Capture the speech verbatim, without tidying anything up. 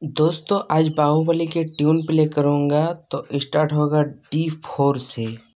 दोस्तों आज बाहुबली के ट्यून प्ले करूँगा तो स्टार्ट होगा डी फोर से।